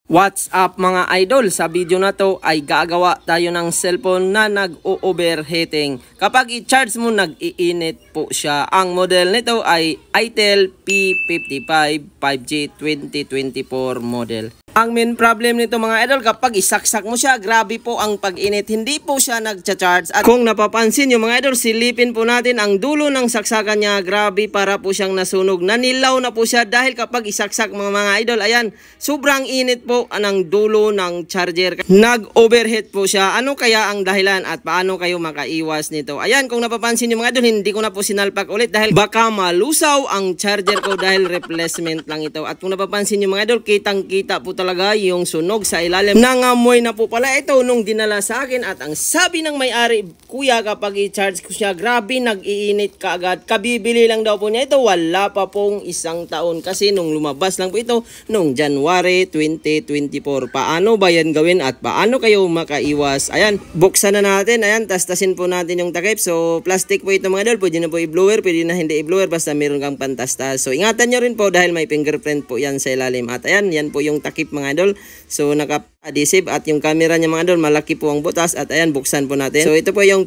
What's up mga idol? Sa video na to ay gagawa tayo ng cellphone na nag-overheating. Kapag i-charge mo, nag-iinit po siya. Ang model nito ay Itel P55 5G 2024 model. Ang main problem nito mga idol, kapag isaksak mo siya, grabe po ang pag-init. Hindi po siya nag-charge. At kung napapansin nyo mga idol, silipin po natin ang dulo ng saksakan niya. Grabe, para po siyang nasunog. Nanilaw na po siya dahil kapag isaksak mga idol, ayan, sobrang init po ng dulo ng charger. Nag-overheat po siya. Ano kaya ang dahilan at paano kayo makaiwas nito? Ayan, kung napapansin nyo mga idol, hindi ko na po sinalpak ulit dahil baka malusaw ang charger ko dahil replacement lang ito. At kung napapansin nyo mga idol, kitang-kita po talaga yung sunog sa ilalim. Nangamoy na po pala ito nung dinala sa akin. At ang sabi ng may-ari, kuya, kapag i-charge ko siya, grabe, nag-iinit ka agad. Kabibili lang daw po niya ito. Wala pa pong isang taon kasi nung lumabas lang po ito nung January 2024. Paano ba yan gawin at paano kayo makaiwas? Ayan, buksan na natin. Ayan, tastasin po natin yung takip. So, plastic po ito mga idol. Pwede na po i-blower, pwede na hindi i-blower basta meron kang pantastas. So, ingatan nyo rin po dahil may fingerprint po yan sa ilalim. At ayan, yan po yung takip mga idol. So, naka-adhesive at yung camera niya mga idol, malaki po ang butas. At ayan, buksan po natin. So, ito po yung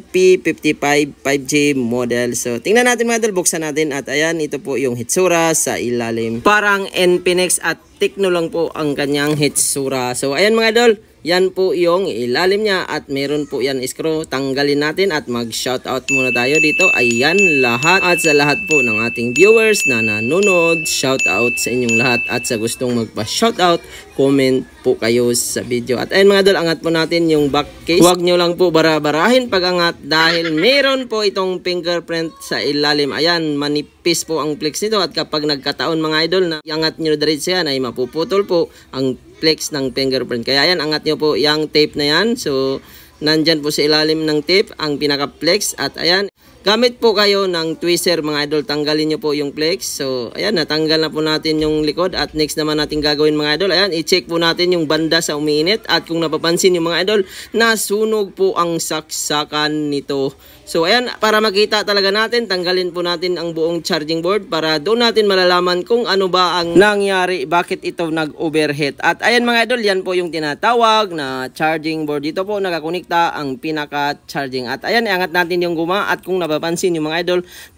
P55 5G model. So, tingnan natin mga idol, buksan natin. At ayan, ito po yung hitsura sa ilalim. Parang Infinix at Tecno lang po ang kanyang hitsura. So, ayan mga idol, yan po yung ilalim niya at meron po yan screw. Tanggalin natin at mag-shoutout muna tayo dito. Ayan lahat. At sa lahat po ng ating viewers na nanonood, shoutout sa inyong lahat. At sa gustong magpa-shoutout, comment po kayo sa video. At ayun mga idol, angat po natin yung back case. Huwag nyo lang po bara-barahin pag angat dahil meron po itong fingerprint sa ilalim. Ayan, manipis po ang flex nito. At kapag nagkataon mga idol na iangat nyo diretso yan, ay mapuputol po ang flex ng fingerprint. Kaya yan, angat nyo po yung tape na yan. So, nandyan po sa ilalim ng tape ang pinaka-flex. At ayan, gamit po kayo ng tweezer mga idol. Tanggalin nyo po yung flex. So, ayan, natanggal na po natin yung likod. At next naman natin gagawin mga idol. Ayan, i-check po natin yung banda sa umiinit. At kung napapansin yung mga idol, nasunog po ang saksakan nito. So, ayan, para makita talaga natin, tanggalin po natin ang buong charging board para doon natin malalaman kung ano ba ang nangyari, bakit ito nag-overheat. At ayan mga idol, yan po yung tinatawag na charging board. Dito po nakakonekta ang pinaka-charging. At ayan, iangat natin yung guma at kung napapansin yung mga idol,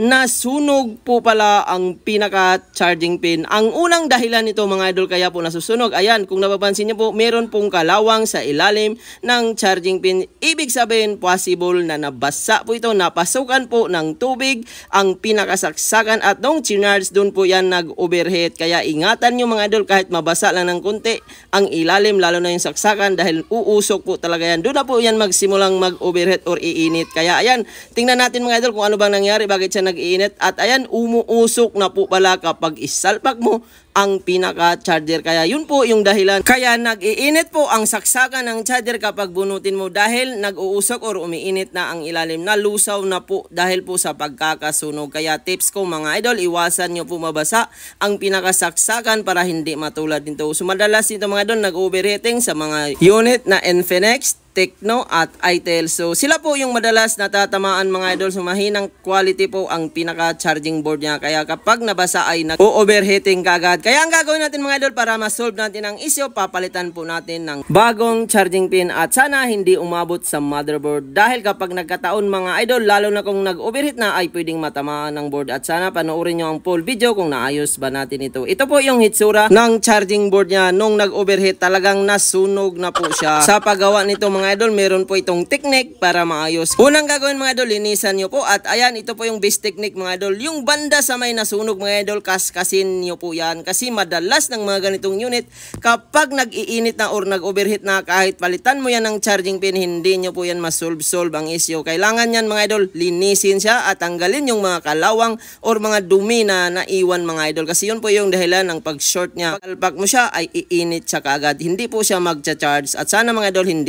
nasunog po pala ang pinaka-charging pin. Ang unang dahilan nito mga idol kaya po nasusunog, ayan, kung napapansin nyo po, meron pong kalawang sa ilalim ng charging pin. Ibig sabihin, possible na nabasa po ito, napasukan po ng tubig ang pinakasaksakan at nung chinards doon po yan nag-overheat. Kaya ingatan nyo mga idol, kahit mabasa lang ng konti ang ilalim, lalo na yung saksakan dahil uusok po talaga yan. Doon na po yan magsimulang mag-overheat or iinit. Kaya ayan, tingnan natin mga idol kung ano bang nangyari, bakit siya nag-iinit. At ayan, umuusok na po pala kapag isalpak mo ang pinaka-charger. Kaya yun po yung dahilan. Kaya nag-iinit po ang saksakan ng charger kapag bunutin mo dahil nag-uusok or umiinit na ang ilalim. Nalusaw na po dahil po sa pagkakasunog. Kaya tips ko mga idol, iwasan nyo po mabasa ang pinakasaksakan para hindi matulad nito. So madalas dito mga idol, nag-overheating sa mga unit na Infinix, Tecno at Itel. So sila po yung madalas natatamaan mga idol. So mahinang quality po ang pinaka-charging board niya. Kaya kapag nabasa ay nag-overheating kagad. Kaya ang gagawin natin mga idol para ma-solve natin ang issue, papalitan po natin ng bagong charging pin at sana hindi umabot sa motherboard. Dahil kapag nagkataon mga idol, lalo na kung nag-overheat na, ay pwedeng matamaan ng board. At sana panoorin nyo ang full video kung naayos ba natin ito. Ito po yung hitsura ng charging board niya nung nag-overheat. Talagang nasunog na po siya. Sa paggawa nito mga idol, meron po itong technique para maayos. Unang gagawin mga idol, linisan nyo po. At ayan, ito po yung best technique mga idol. Yung banda sa may nasunog mga idol, kaskasin nyo po yan. Kasi madalas ng mga ganitong unit, kapag nag-iinit na or nag-overheat na, kahit palitan mo yan ng charging pin, hindi nyo po yan masolve ang issue. Kailangan yan mga idol, linisin siya at tanggalin yung mga kalawang or mga dumi na naiwan mga idol. Kasi yun po yung dahilan ng pag-short niya. Pag alpak mo siya, ay iinit siya kaagad. Hindi po siya mag-charge. At sana mga idol, hindi po namatay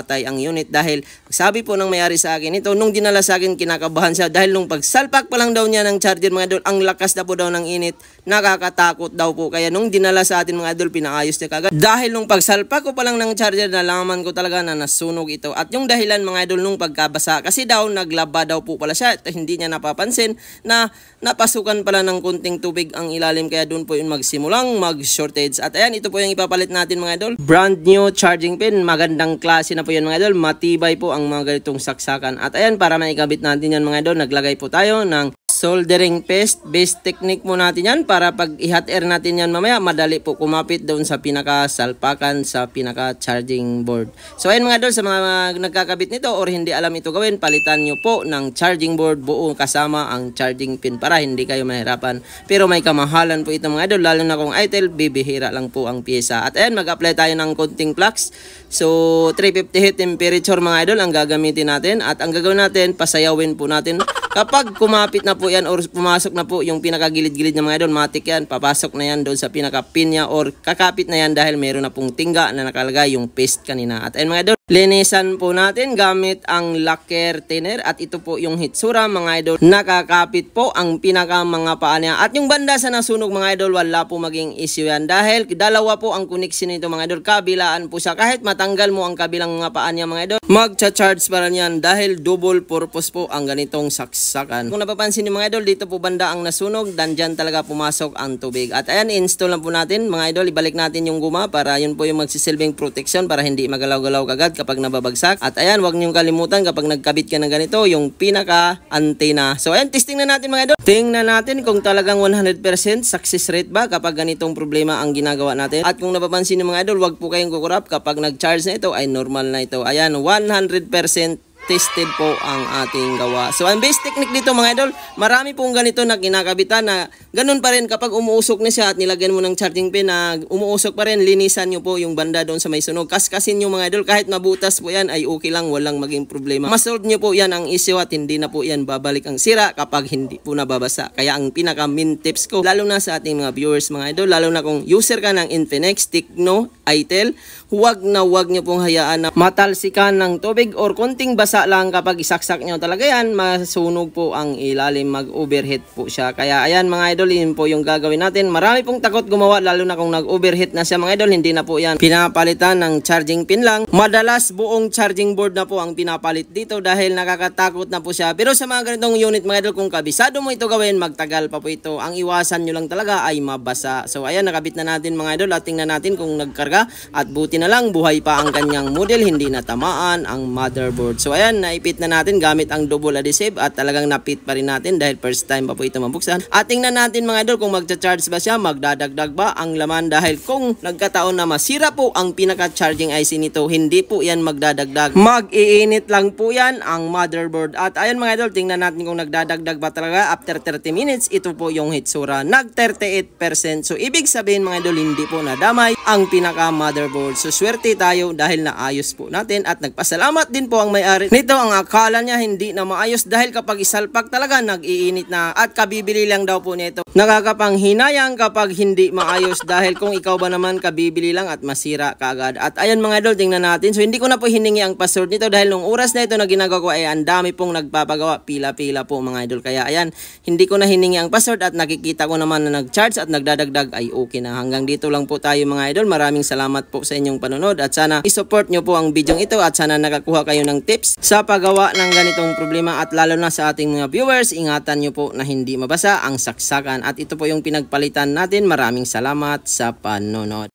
mamatay ang unit dahil sabi po ng may-ari sa akin ito, nung dinala sa akin kinakabahan siya dahil nung pagsalpak pa lang daw niya ng charger mga idol, ang lakas na po daw ng init, nakakatakot daw po. Kaya nung dinala sa atin mga idol, pinaayos niya kagad. Dahil nung pagsalpak ko pa lang ng charger, nalaman ko talaga na nasunog ito. At yung dahilan mga idol nung pagkabasa, kasi daw naglaba daw po pala siya at hindi niya napapansin na napasukan pala ng kunting tubig ang ilalim, kaya doon po yung magsimulang mag-shortage. At ayan, ito po yung ipapalit natin mga idol. Brand new charging pin, magandang klase na po yan mga idol, matibay po ang mga ganitong saksakan. At ayan, para maikabit natin yan mga idol, naglagay po tayo ng soldering paste. Base technique mo natin yan para pag i-hot air natin yan mamaya, madali po kumapit doon sa pinaka-salpakan sa pinaka-charging board. So ayun mga idol, sa mga nagkakabit nito or hindi alam ito gawin, palitan nyo po ng charging board buo kasama ang charging pin para hindi kayo mahirapan. Pero may kamahalan po ito mga idol, lalo na kung ITEL, bibihira lang po ang pyesa. At ayan, mag-apply tayo ng konting flux. So 350 heat temperature mga idol ang gagamitin natin. At ang gagawin natin, pasayawin po natin. Kapag kumapit na po yan or pumasok na po yung pinakagilid-gilid niya mga idol, matik yan, papasok na yan doon sa pinaka-pin niya or kakapit na yan dahil meron na pong tingga na nakalagay yung paste kanina. At ayun mga idol, linisan po natin gamit ang lacquer thinner at ito po yung hitsura mga idol. Nakakapit po ang pinaka mga paa niya. At yung banda sa nasunog mga idol, wala po maging issue yan dahil dalawa po ang connection nito mga idol. Kabilaan po siya. Kahit matanggal mo ang kabilang mga paa niya mga idol, magcha-charge pa rin yan dahil double purpose po ang ganitong saksakan. Kung napapansin niyo mga idol, dito po banda ang nasunog, dan dyan talaga pumasok ang tubig. At ayan, install lang po natin mga idol, ibalik natin yung guma para yun po yung magsisilbing protection para hindi magalaw-galaw kagad kapag nababagsak. At ayan, huwag niyong kalimutan kapag nagkabit ka ng ganito, yung pinaka-antena. So ayan, testing na natin mga idol. Tingnan natin kung talagang 100% success rate ba kapag ganitong problema ang ginagawa natin. At kung napapansin niyo mga idol, huwag po kayong kukurap kapag nag-charge na ito ay normal na ito. Ayan, 100% tested po ang ating gawa. So ang base technique dito mga idol, marami pong ganito na kinakabitan na ganun pa rin kapag umuusok na siya at nilagyan mo ng charging pin na umuusok pa rin, linisan nyo po yung banda doon sa may sunog. Kaskasin nyo mga idol, kahit mabutas po yan ay okay lang, walang maging problema. Masolve nyo po yan ang issue at hindi na po yan babalik ang sira kapag hindi po nababasa. Kaya ang pinaka main tips ko, lalo na sa ating mga viewers mga idol, lalo na kung user ka ng Infinix, Tecno, ITEL, huwag nyo pong hayaan na matalsikan ng tubig or konting basa lang. Kapag isaksak nyo talaga yan, masunog po ang ilalim, mag-overheat po siya. Kaya ayan mga idol, yun po yung gagawin natin. Marami pong takot gumawa, lalo na kung nag-overheat na siya mga idol, hindi na po yan pinapalitan ng charging pin lang. Madalas buong charging board na po ang pinapalit dito dahil nakakatakot na po siya. Pero sa mga ganitong unit mga idol, kung kabisado mo ito gawin, magtagal pa po ito. Ang iwasan nyo lang talaga ay mabasa. So ayan, nakabit na natin mga idol at tingnan natin kung nagkarga at buti na lang buhay pa ang kanyang model, hindi natamaan ang motherboard. So ayan, naipit na natin gamit ang double adhesive at talagang napit pa rin natin dahil first time pa po ito mabuksan. At tingnan natin mga idol kung magcha-charge ba siya, magdadagdag ba ang laman dahil kung nagkataon na masira po ang pinaka-charging IC nito, hindi po yan magdadagdag. Mag-iinit lang po yan ang motherboard. At ayan mga idol, tingnan natin kung nagdadagdag ba talaga. After 30 minutes, ito po yung hitsura. Nag 38%. So ibig sabihin mga idol, hindi po nadamay ang pinaka-motherboard. So swerte tayo dahil naayos po natin at nagpasalamat din po ang may-ari nito. Ang akala niya hindi na maayos dahil kapag isalpak talaga nag-iinit na at kabibili lang daw po nito. Nakakapanghinayang kapag hindi maayos dahil kung ikaw ba naman kabibili lang at masira kaagad. At ayan mga idol, tingnan natin. So hindi ko na po hiningi ang password nito dahil nung oras na ito na ginagawa ko ay ang dami pong nagpapagawa, pila-pila po mga idol. Kaya ayan, hindi ko na hiningi ang password at nakikita ko naman na nag-charge at nagdadagdag ay okay na. Hanggang dito lang po tayo mga idol. Maraming salamat po sa inyong panonood at sana i-support nyo po ang video ito at sana nakakuha kayo ng tips sa paggawa ng ganitong problema at lalo na sa ating mga viewers, ingatan nyo po na hindi mabasa ang saksakan at ito po yung pinagpalitan natin. Maraming salamat sa panonood.